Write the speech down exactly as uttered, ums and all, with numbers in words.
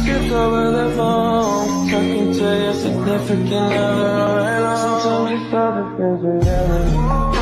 skipped over the phone, talking to your significant other. And listen to me for the things we never